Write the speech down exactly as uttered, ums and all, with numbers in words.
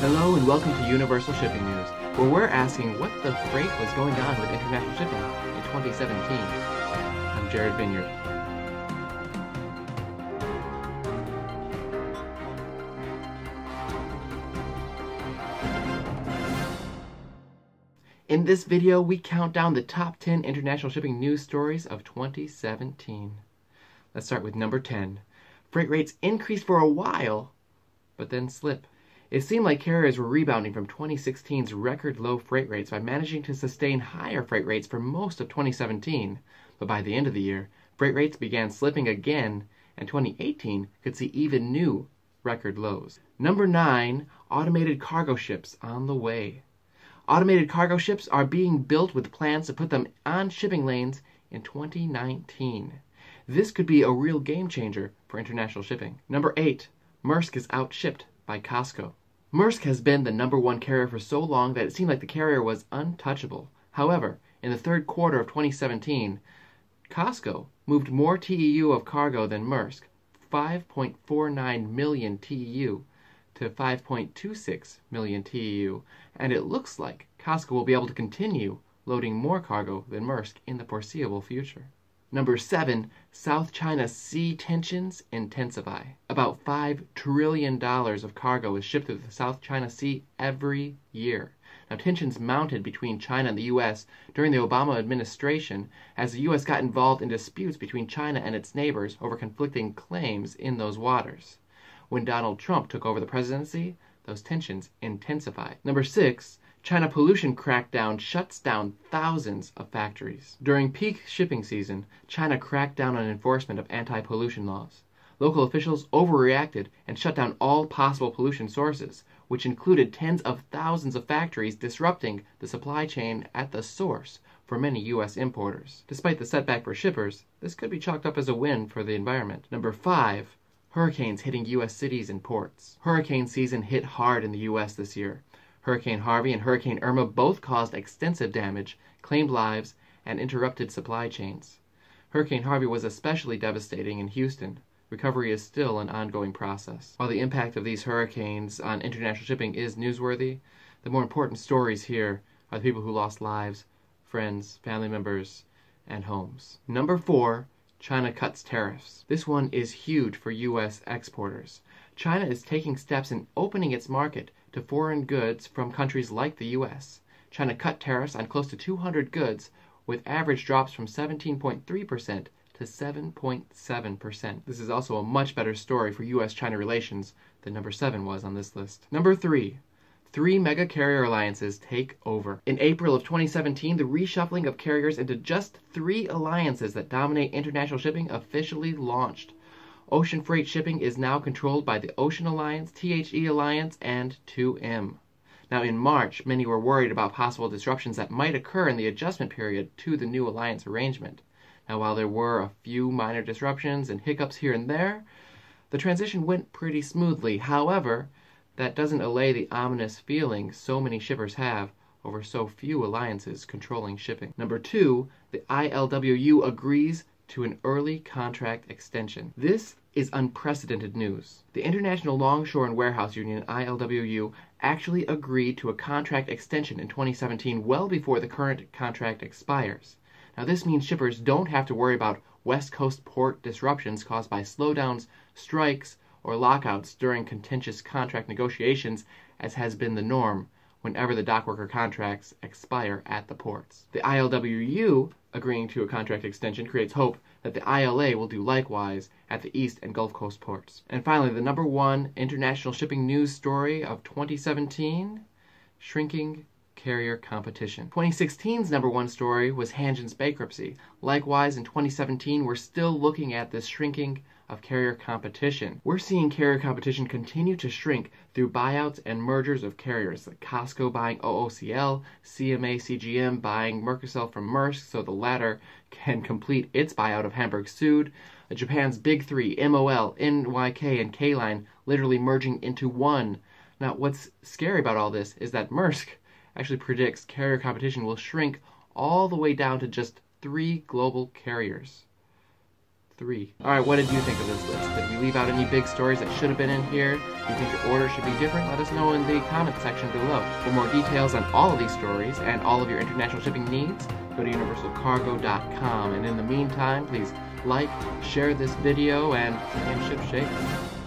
Hello and welcome to Universal Shipping News, where we're asking what the freight was going on with international shipping in twenty seventeen. I'm Jared Vineyard. In this video, we count down the top ten international shipping news stories of twenty seventeen. Let's start with number ten. Freight rates increased for a while, but then slip. It seemed like carriers were rebounding from twenty sixteen's record low freight rates by managing to sustain higher freight rates for most of twenty seventeen. But by the end of the year, freight rates began slipping again, and twenty eighteen could see even new record lows. Number nine. Automated cargo ships on the way. Automated cargo ships are being built with plans to put them on shipping lanes in twenty nineteen. This could be a real game changer for international shipping. Number eight. Maersk is outshipped by COSCO. Maersk has been the number one carrier for so long that it seemed like the carrier was untouchable. However, in the third quarter of twenty seventeen, COSCO moved more T E U of cargo than Maersk, five point four nine million T E U to five point two six million T E U, and it looks like COSCO will be able to continue loading more cargo than Maersk in the foreseeable future. Number seven. South China Sea tensions intensify. About five trillion dollars of cargo is shipped through the South China Sea every year. Now, tensions mounted between China and the U S during the Obama administration as the U S got involved in disputes between China and its neighbors over conflicting claims in those waters. When Donald Trump took over the presidency, those tensions intensified. Number six. China pollution crackdown shuts down thousands of factories. During peak shipping season, China cracked down on enforcement of anti-pollution laws. Local officials overreacted and shut down all possible pollution sources, which included tens of thousands of factories, disrupting the supply chain at the source for many U S importers. Despite the setback for shippers, this could be chalked up as a win for the environment. Number five. Hurricanes hitting U S cities and ports. Hurricane season hit hard in the U S this year. Hurricane Harvey and Hurricane Irma both caused extensive damage, claimed lives, and interrupted supply chains. Hurricane Harvey was especially devastating in Houston. Recovery is still an ongoing process. While the impact of these hurricanes on international shipping is newsworthy, the more important stories here are the people who lost lives, friends, family members, and homes. Number four. China cuts tariffs. This one is huge for U S exporters. China is taking steps in opening its market to foreign goods from countries like the U S. China cut tariffs on close to two hundred goods, with average drops from seventeen point three percent to seven point seven percent. This is also a much better story for U S China relations than number seven was on this list. Number three. Three mega carrier alliances take over. In April of twenty seventeen, the reshuffling of carriers into just three alliances that dominate international shipping officially launched. Ocean freight shipping is now controlled by the Ocean Alliance, T H E Alliance, and two M. Now, in March, many were worried about possible disruptions that might occur in the adjustment period to the new alliance arrangement. Now, while there were a few minor disruptions and hiccups here and there, the transition went pretty smoothly. However, that doesn't allay the ominous feeling so many shippers have over so few alliances controlling shipping. Number two. The I L W U agrees to an early contract extension. This is unprecedented news. The International Longshore and Warehouse Union, I L W U, actually agreed to a contract extension in twenty seventeen, well before the current contract expires. Now, this means shippers don't have to worry about West Coast port disruptions caused by slowdowns, strikes, or lockouts during contentious contract negotiations, as has been the norm whenever the dockworker contracts expire at the ports. The I L W U agreeing to a contract extension creates hope that the I L A will do likewise at the East and Gulf Coast ports. And finally, the number one international shipping news story of twenty seventeen, shrinking carrier competition. twenty sixteen's number one story was Hanjin's bankruptcy. Likewise, in twenty seventeen, we're still looking at this shrinking of carrier competition. We're seeing carrier competition continue to shrink through buyouts and mergers of carriers, like Costco buying O O C L, C M A C G M buying Mercosel from Maersk so the latter can complete its buyout of Hamburg Süd, Japan's big three, M O L, N Y K, and K-Line, literally merging into one. Now, what's scary about all this is that Maersk actually predicts carrier competition will shrink all the way down to just three global carriers. three. Alright, what did you think of this list? Did we leave out any big stories that should have been in here? Do you think your order should be different? Let us know in the comment section below. For more details on all of these stories and all of your international shipping needs, go to universal cargo dot com. And in the meantime, please like, share this video, and, and ship shape.